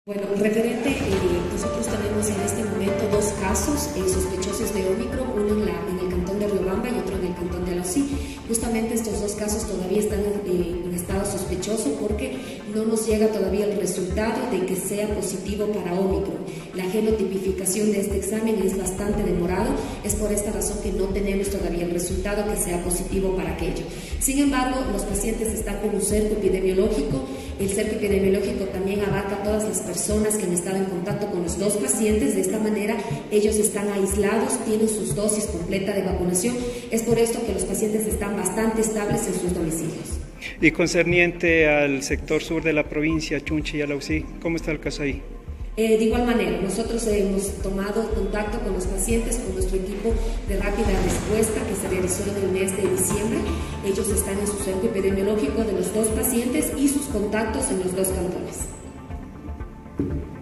Bueno, referente, nosotros tenemos en este momento dos casos sospechosos de Omicron, uno en el cantón de Riobamba y otro en el cantón de Alausí. Justamente estos dos casos todavía están en estado sospechoso porque no nos llega todavía el resultado de que sea positivo para Omicron. La genotipificación de este examen es bastante demorado, es por esta razón que no tenemos todavía el resultado que sea positivo para aquello. Sin embargo, los pacientes están con un cerco epidemiológico. El cerco epidemiológico también abarca a todas las personas que han estado en contacto con los dos pacientes. De esta manera, ellos están aislados, tienen sus dosis completa de vacunación. Es por esto que los pacientes están bastante estables en sus domicilios. Y concerniente al sector sur de la provincia, Chunchi y Alausí, ¿cómo está el caso ahí? De igual manera, nosotros hemos tomado contacto con los pacientes, con nuestro equipo de rápida respuesta que se realizó en el mes de diciembre. Ellos están en su cerco epidemiológico de los dos pacientes y sus contactos en los dos cantones.